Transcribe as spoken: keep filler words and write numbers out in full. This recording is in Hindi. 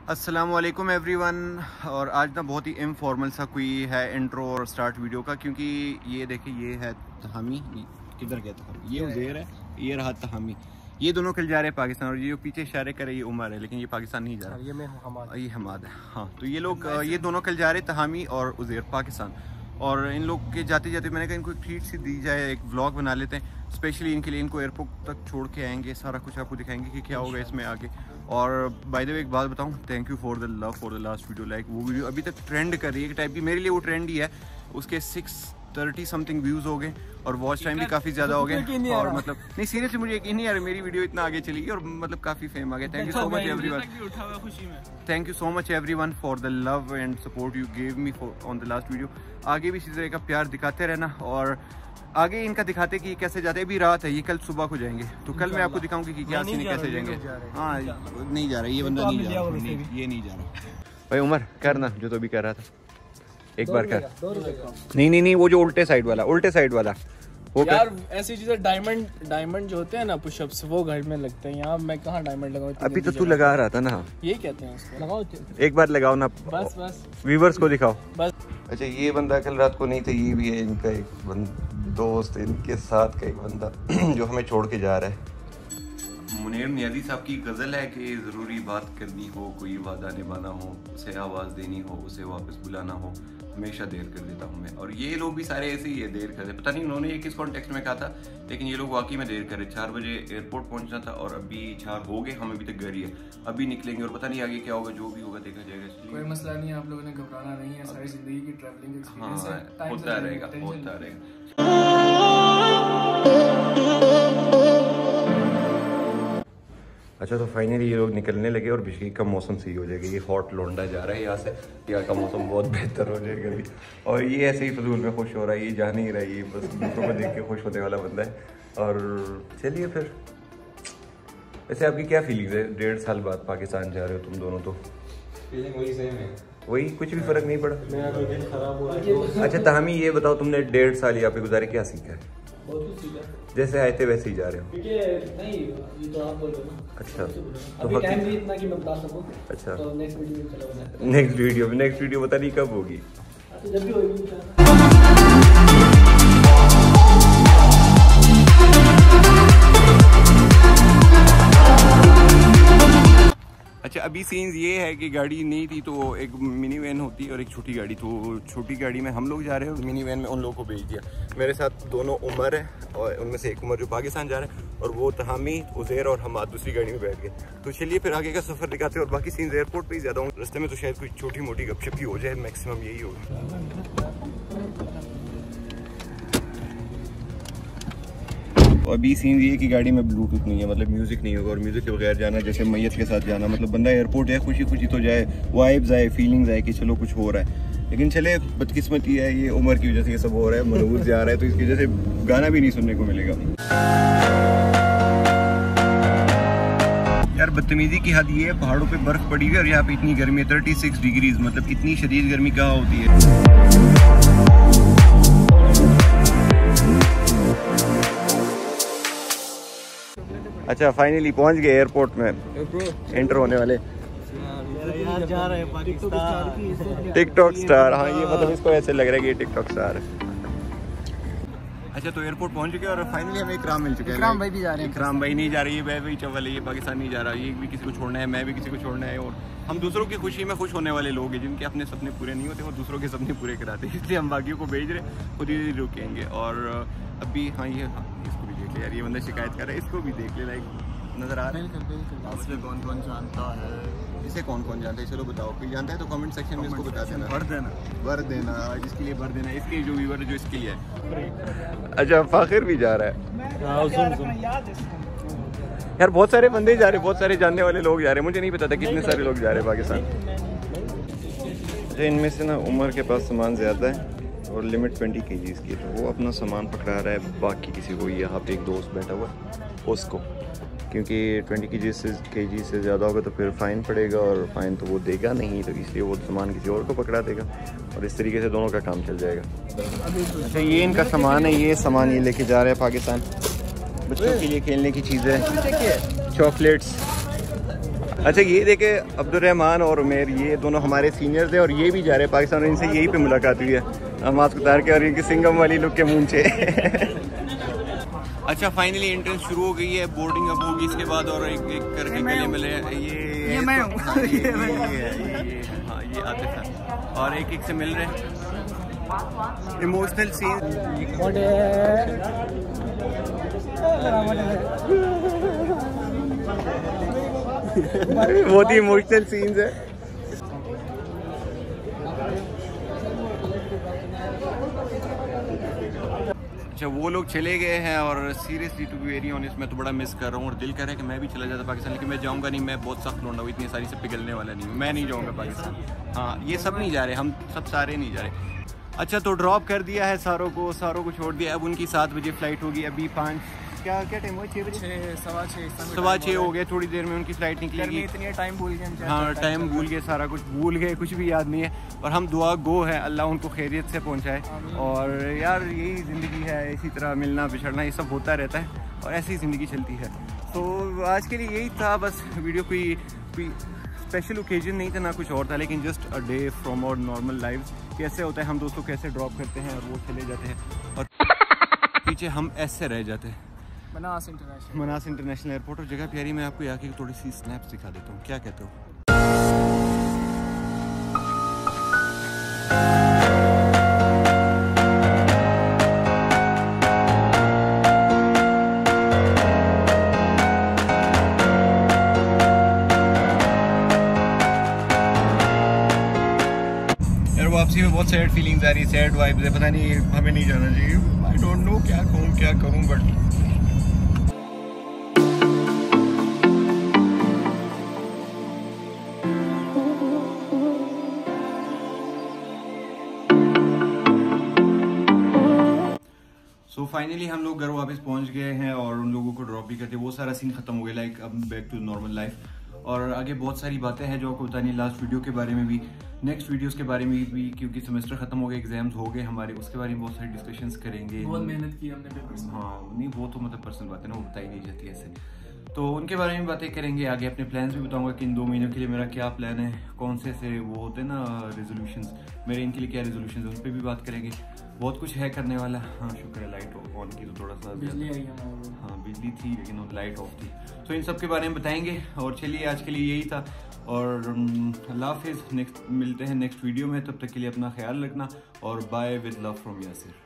अस्सलाम वालेकुम एवरीवन। और आज ना बहुत ही इनफॉर्मल सा कोई है इंट्रो और स्टार्ट वीडियो का, क्योंकि ये देखिए ये है तहामी, किधर गया तहामी, ये उज़ैर है, ये रहा तहामी, ये दोनों कल जा रहे हैं पाकिस्तान। और ये जो पीछे इशारे करे ये उमर है, लेकिन ये पाकिस्तान नहीं जा रहा, ये मैं हमाद ये हमाद है। हाँ, तो ये लोग ये दोनों कल जा रहे हैं तहामी और उज़ैर पाकिस्तान। और इन लोग के जाते जाते मैंने कहा इनको एक ट्रीट सी दी जाए, एक व्लॉग बना लेते हैं स्पेशली इनके लिए। इनको एयरपोर्ट तक छोड़ के आएंगे, सारा कुछ आपको दिखाएंगे कि क्या होगा इसमें आगे। और बाय द वे एक बात बताऊं, thank you for the love for the last video. Like वो वीडियो अभी तक ट्रेंड कर रही है एक टाइप की, मेरे लिए वो ट्रेंड ही है। उसके सिक्स थर्टी समथिंग व्यूज़ हो गए और वॉच टाइम भी काफ़ी ज़्यादा हो गए। और मतलब नहीं, सीरियसली मुझे यकीन नहीं आ रहा मेरी वीडियो इतना आगे चली गई और मतलब काफ़ी फेम आ गया। Thank you so much everyone, thank you so much everyone for the love and support you gave me for on the last video. आगे भी इसी तरह का प्यार दिखाते रहना और आगे इनका दिखाते कि कैसे जाते हैं। अभी रात है, ये कल सुबह को जाएंगे, तो कल मैं आपको दिखाऊंगी कि क्या सीन कैसे जाएंगे। हाँ, नहीं जा रहा ये बंदा, नहीं जा रहा, ये नहीं जा रहा। भाई उमर करना जो तो भी कर रहा था, एक बार कर। नहीं नहीं नहीं, वो जो उल्टे साइड वाला, उल्टे साइड वाला वो यार कर। ऐसी चीजें डायमंड डायमंड जो होते हैं ना पुशअप्स, वो घर में लगते हैं। यहाँ मैं कहाँ डायमंड लगाऊं? अभी तो तू लगा रहा था ना, ये कहते हैं उसको लगाओ, एक बार लगाओ ना, बस बस व्यूअर्स को दिखाओ बस। अच्छा, ये बंदा कल रात को नहीं था, ये भी है इनका एक दोस्त, इनके साथ का एक बंदा जो हमें छोड़ के जा रहा है। मुनीर नियाज़ी साहब की गज़ल है कि ज़रूरी बात करनी हो, कोई वादा निभाना हो, उसे आवाज़ देनी हो, उसे वापस बुलाना हो, हमेशा देर कर देता हूँ मैं। और ये लोग भी सारे ऐसे ही है, देर कर दे। पता नहीं उन्होंने ये किस कॉन्टेक्स्ट में कहा था, लेकिन ये लोग वाकई में देर कर रहे। चार बजे एयरपोर्ट पहुँचना था और अभी चार हो गए, हम अभी तक घर ही है। अभी निकलेंगे और पता नहीं आगे क्या होगा, जो भी होगा देखा जाएगा। कोई मसला नहीं है, आप लोगों ने घबराना नहीं है, सारी जिंदगी की ट्रैवलिंग एक्सपीरियंस है, हाँ, होता रहेगा होता रहेगा। अच्छा, तो फाइनली ये लोग निकलने लगे और बिजली का मौसम सही हो जाएगा। ये हॉट लोंडा जा रहा है यहाँ से, यहाँ का मौसम बहुत बेहतर हो जाएगा अभी। और ये ऐसे ही फजूल में खुश हो रहा है, ये जा नहीं रहा है, ये बस दूसरों को देख के खुश होने वाला बंदा है। और चलिए फिर, वैसे आपकी क्या फीलिंग्स है? डेढ़ साल बाद पाकिस्तान जा रहे हो तुम दोनों, तो फीलिंग वही सेम है, वही, कुछ भी फर्क नहीं पड़ा। मेरा तो दिन खराब हो रहा है। अच्छा तहमी, ये बताओ तुमने डेढ़ साल यहाँ पे गुजारे, क्या सीखा है? बहुत कुछ सीखा, जैसे आए थे वैसे ही जा रहे हो? क्योंकि नहीं, ये तो आप बोल रहे हो ना। अच्छा, तो अभी टाइम नहीं इतना कि मैं बता सकूं। अच्छा, तो नेक्स्ट वीडियो में चला बना, नेक्स्ट वीडियो में नेक्स्ट वीडियो पता नहीं कब होगी, तो जब भी होगी। अच्छा अभी सीन्स ये है कि गाड़ी नहीं थी, तो एक मिनी वैन होती है और एक छोटी गाड़ी, तो छोटी गाड़ी में हम लोग जा रहे हैं और मिनी वैन में उन लोगों को भेज दिया। मेरे साथ दोनों उमर है और उनमें से एक उमर जो पाकिस्तान जा रहा है, और वो तहामी, उज़ैर और हमाद दूसरी गाड़ी में बैठ गए। तो चलिए फिर आगे का सफ़र दिखाते हैं। और बाकी सीन्स एयरपोर्ट पर ही ज़्यादा हूँ, रास्ते में तो शायद कोई छोटी मोटी गपशप ही हो जाए, मैक्सिमम यही होगा। तो अभी सीन ये कि गाड़ी में ब्लूटूथ नहीं है, मतलब म्यूज़िक नहीं होगा। और म्यूज़िक के बगैर जाना जैसे मैयत के साथ जाना, मतलब बंदा एयरपोर्ट है खुशी खुशी तो जाए, वाइब्स आए, फीलिंग्स आए कि चलो कुछ हो रहा है। लेकिन चले बदकिस्मती है, ये उम्र की वजह से ये सब हो रहा है, मनूज जा रहा है, तो इसकी वजह से गाना भी नहीं सुनने को मिलेगा। यार बदतमीजी की हद ये है, पहाड़ों पे बर्फ पड़ी हुई है और यहाँ पे इतनी गर्मी है, थर्टी सिक्स डिग्रीज, मतलब इतनी शदीद गर्मी कहाँ होती है। अच्छा फाइनली पहुंच गए एयरपोर्ट में, एंटर होने वाले। यार जा रहे हैं पाकिस्तान, टिकटॉक स्टार, हाँ ये मतलब इसको ऐसे लग रहा है कि ये टिकटॉक स्टार है। अच्छा तो एयरपोर्ट पहुंच चुके और फाइनली हमें इकराम मिल चुका है। इकराम भाई भी जा रहे हैं। इकराम भाई नहीं जा रही है, वह भाई चवल है, ये पाकिस्तान नहीं जा रहा, ये भी किसी को छोड़ना है, मैं भी किसी को छोड़ना है। और हम दूसरों की खुशी में खुश होने वाले लोग हैं, जिनके अपने सपने पूरे नहीं होते वो दूसरों के सपने पूरे कराते हैं, इसलिए हम बाकियों को भेज रहे, खुद ही रुकेंगे। और अभी हाँ ये हाँ, इसको भी देख ले यार, ये बंदा शिकायत कर रहा है, इसको भी देख ले, लाइक नजर आ रहा है। इसे कौन कौन जानता है, इसे कौन कौन जानता है, चलो बताओ, कोई जानता है तो कमेंट सेक्शन में इसको बता देना, भर देना भर देना जिसके लिए भर देना, इसके जो व्यूअर जो इसके लिए है। अच्छा फाखिर भी जा रहा है यार, बहुत सारे बंदे जा रहे हैं, बहुत सारे जानने वाले लोग जा रहे हैं, मुझे नहीं पता था कितने सारे लोग जा रहे हैं पाकिस्तान। अच्छा इनमें से ना उमर के पास सामान ज़्यादा है और लिमिट ट्वेंटी के जीज़ की, तो वो अपना सामान पकड़ा रहा है, बाकी किसी को, यहाँ पे एक दोस्त बैठा हुआ उसको, क्योंकि ट्वेंटी के जी से के जी से ज़्यादा होगा तो फिर फ़ाइन पड़ेगा और फ़ाइन तो वो देगा नहीं, तो इसलिए वो सामान किसी और को पकड़ा देगा और इस तरीके से दोनों का काम चल जाएगा। अच्छा ये इनका सामान है, ये सामान ये लेके जा रहे हैं पाकिस्तान, बच्चों के लिए खेलने की चीज़ें, चॉकलेट्स, अच्छा ये देखे अब्दुर्रहमान और उमैर, ये दोनों हमारे सीनियर्स हैं और ये भी जा रहे हैं पाकिस्तान और इनसे यहीं पे मुलाकात हुई है मास्क उतार के और इनकी सिंगम वाली लुक के मूंछे। अच्छा फाइनली एंट्रेंस शुरू हो गई है, बोर्डिंग अब होगी इसके बाद और एक एक करके गले मिले ये ये मैं हूँ हाँ ये आतिफ है और एक एक से मिल रहे हैं। इमोशनल सीन बहुत ही इमोशनल सीन्स है। अच्छा वो लोग चले गए हैं और seriously to be very honest मैं तो बड़ा मिस कर रहा हूँ और दिल कर रहा है कि मैं भी चला जाता पाकिस्तान, लेकिन मैं जाऊँगा नहीं, मैं बहुत सख्त लौंडा हूँ, इतनी सारी से पिघलने वाला नहीं हूँ, मैं नहीं जाऊँगा पाकिस्तान। हाँ ये सब नहीं जा रहे, हम सब सारे नहीं जा रहे। अच्छा तो ड्रॉप कर दिया है सारों को, सारों को छोड़ दिया। अब उनकी सात बजे फ्लाइट होगी, अभी पाँच क्या क्या टाइम हुआ, छः बजे सवा छः सवा छः हो गए, थोड़ी देर में उनकी फ्लाइट निकलेगी। इतनी टाइम भूल गए, हाँ टाइम भूल गए, सारा कुछ भूल गए, कुछ भी याद नहीं है। और हम दुआ गो है अल्लाह उनको खैरियत से पहुँचाए। और यार यही ज़िंदगी है, इसी तरह मिलना बिछड़ना ये सब होता रहता है और ऐसी ही ज़िंदगी चलती है। तो आज के लिए यही था बस, वीडियो कोई कोई स्पेशल ओकेजन नहीं था ना कुछ और था, लेकिन just a day from our normal life. कैसे होता है हम दोस्तों कैसे ड्रॉप करते हैं और वो चले जाते हैं और पीछे हम ऐसे रह जाते हैं। Manas international Manas international airport और जगह प्यारी, मैं आपको यहाँ की थोड़ी सी स्नैप्स दिखा देता हूँ, क्या कहते हो? यार वापसी में बहुत सैड फीलिंग्स आ रही है, सैड वाइब्स है, पता नहीं हमें नहीं जाना चाहिए। आई डोंट नो क्या कहूँ क्या करूँ बट सो फाइनली हम लोग घर वापस पहुंच गए हैं और उन लोगों को ड्रॉप भी करते, वो सारा सीन खत्म हो गया, लाइक अब बैक टू नॉर्मल लाइफ। और आगे बहुत सारी बातें हैं जो आपको बतानी, लास्ट वीडियो के बारे में भी, नेक्स्ट वीडियोस के बारे में भी, क्योंकि सेमेस्टर खत्म हो गए, एग्जाम्स हो गए हमारे, उसके बारे में बहुत सारी डिस्कशंस करेंगे। बहुत मेहनत की हमने पेपर्स में। हाँ नहीं वो तो मतलब पर्सनल बातें ना, वो बताई नहीं जाती ऐसे, तो उनके बारे में बातें करेंगे। आगे अपने प्लान्स भी बताऊंगा कि इन दो महीनों के लिए मेरा क्या प्लान है, कौन से से वो होते हैं ना रेजोल्यूशंस, मेरे इनके लिए क्या रेजोल्यूशंस है उन पर भी बात करेंगे। बहुत कुछ है करने वाला। हाँ शुक्र है लाइट ऑन की तो थोड़ा सा बिजली आई हमारे। हाँ बिजली थी लेकिन लाइट ऑफ थी, तो इन सब के बारे में बताएंगे। और चलिए आज के लिए यही था और अल्लाह हाफिज़, नेक्स्ट मिलते हैं नेक्स्ट वीडियो में, तब तक के लिए अपना ख्याल रखना और bye with love from Yasir.